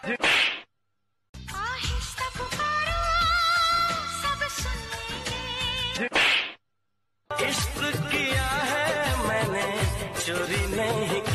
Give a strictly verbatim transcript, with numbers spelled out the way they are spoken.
आहिस्ता पुकारो सब सुनेंगे। इश्क किया है मैंने, चोरी नहीं